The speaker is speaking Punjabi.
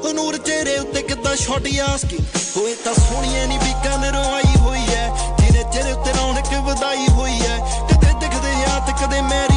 ਨੂਰ ਚਿਹਰੇ ਉੱਤੇ ਕਿੱਦਾਂ ਛੋਟ ਆਸਕੀ ਹੋਏ ਤਾਂ ਸੋਹਣੀਏ ਨੀ ਬੀਕਾਨੇਰੋਂ ਆਈ ਹੋਈ ਐ ਜਿਹਨੇ ਚਿਹਰੇ ਉੱਤੇ ਰੌਣਕ ਵਧਾਈ ਹੋਈ ਐ ਕਦੇ ਦਿਖਦੇ ਆ ਤੇ ਕਦੇ ਮੇਰੇ